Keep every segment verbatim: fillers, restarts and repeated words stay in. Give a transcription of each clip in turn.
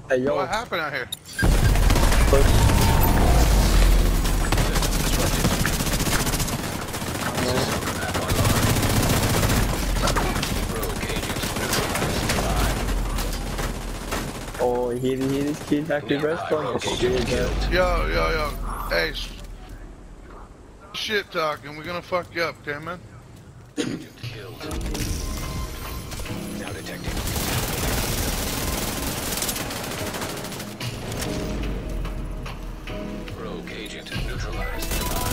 Hey, yo. What happened out here? Push. Oh, he he he he's actually respawning. Yo, yo, yo. Hey, shit talking. We're gonna fuck you up, okay, man? Killed. Now detecting. Rogue agent neutralized.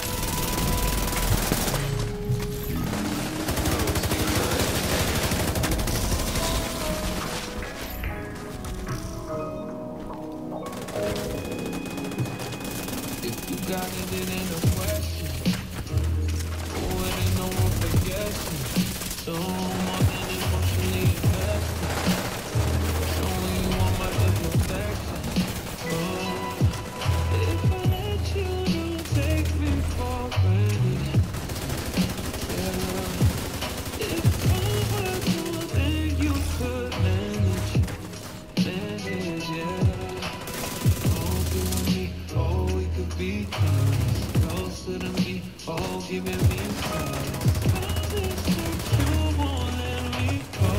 If you got it, it ain't no question. Oh, it ain't no one for guessing. So more than emotionally invested. Showing you all my imperfection. Oh, if I let you, you take me for granted. Yeah. If I were more than you could manage, manage, yeah. Oh, we could be close, closer to me, oh, giving me fire. Promise that you won't let me go.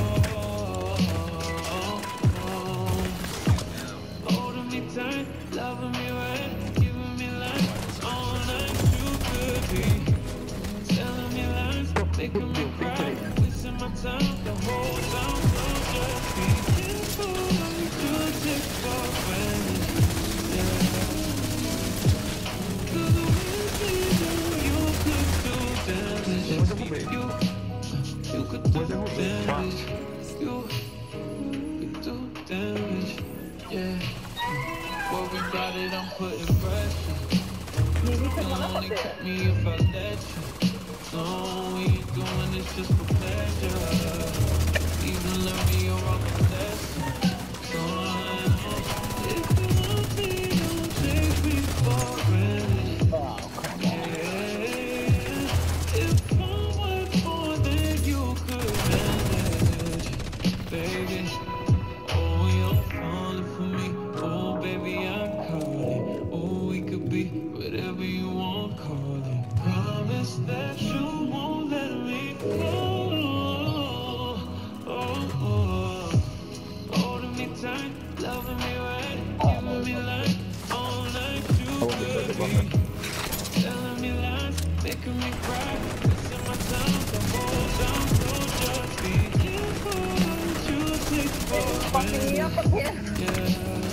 Holding me tight, loving me right, giving me life, all night you could be. Telling me lies, making me cry, wasting my time, the whole time, so just be careful what you take for granted. You could do damage. You could do damage. Yeah. Well, we got it, I'm putting pressure. You only cut me if I let you. No, we ain't doing this just for pleasure. Even learn me your wrong lesson. So if you want me, don't take me for granted. Yeah. If I was more than you could manage, baby. Oh, you're falling for me. Oh, baby, I'm calling. Oh, we could be whatever you want, call it. Promise that you won't let me go. Oh, oh. Holding me tight, loving me right, giving me life, all night you could be. Telling me lies, making me cry, wasting my time, the whole time, so just be careful what you take for granted. Yeah.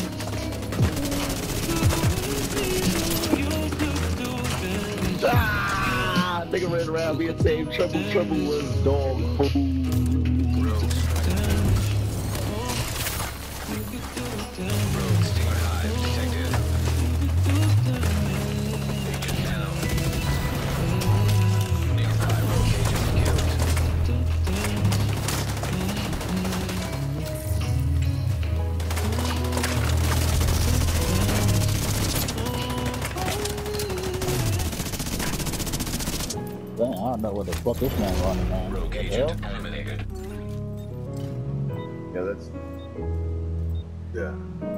You could do damage. Ah, nigga ran around being saved. Trouble, trouble was dog food. Dang, I don't know what the fuck this man running, man. Rogue agent eliminated. Yeah, that's... Yeah.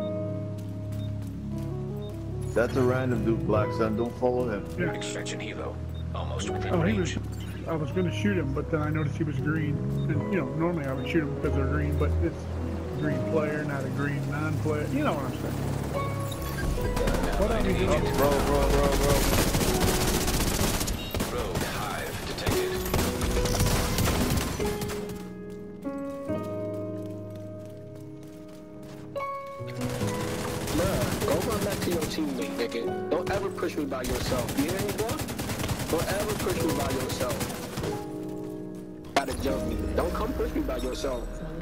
That's a random dude, Black Sun. Don't follow him. Yeah. Extraction helo. Almost within Oh, he range. was. I was going to shoot him, but then I noticed he was green. And you know, normally I would shoot him because they're green, but it's a green player, not a green non-player. You know what I'm saying? What are we doing? Oh, bro, bro, bro, bro. Rogue hive detected. Bruh, go run back to your teammate, nigga. Don't ever push me by yourself. You hear me, bro? Don't ever push me by yourself. Gotta jump me. Don't come push me by yourself.